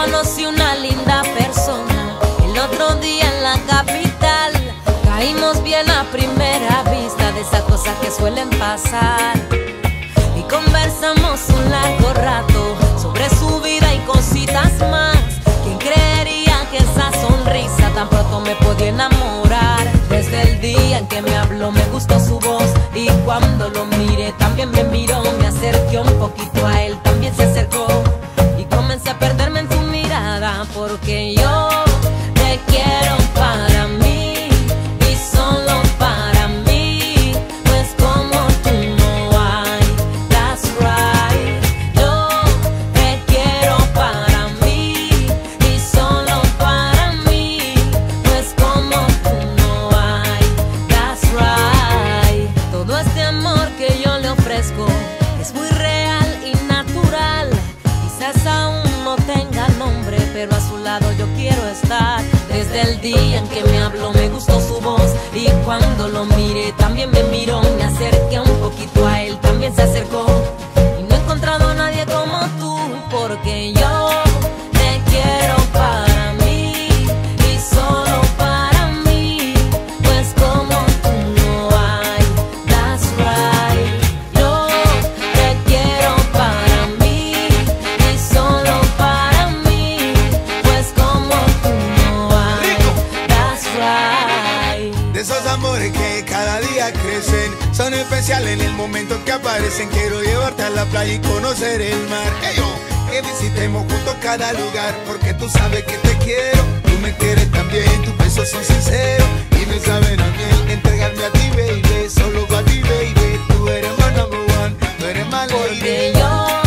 conocí una linda persona el otro día en la capital. Caímos bien a primera vista, de esas cosas que suelen pasar. Y conversamos un largo rato sobre su vida y cositas más. ¿Quién creería que esa sonrisa tan pronto me podía enamorar? Desde el día en que me habló me gustó su voz, y cuando lo miré también me miró. Me acerqué un poquito a él, también se acercó, y comencé a perderme en su mirada. Porque yo te quiero para mí y solo para mí, pues como tú no hay. That's right. Yo te quiero para mí y solo para mí, pues como tú no hay. That's right. Todo este amor que yo le ofrezco es muy real y natural. Quizás aún no tenga nombre, pero a su lado yo quiero estar. Desde el día en que me habló me gustó su voz, y cuando lo miré también me miró. Me acerqué un poquito a él, también se acercó, y no he encontrado a nadie como tú. Porque yo te quiero para mí y solo para mí, pues como tú no hay. That's right. Yo te quiero para mí y solo para mí, pues como tú no hay. That's right. De esos amores que cada día crecen, son especiales en el momento que aparecen. Quiero llevarte a la playa y conocer el mar. Hey, yo, que visitemos juntos cada lugar, porque tú sabes que te quiero, tú me quieres también. Tus besos son sinceros y me saben a miel. Entregarme a ti, baby, solo para ti, baby. Tú eres my number one, tú eres my lady. Porque yo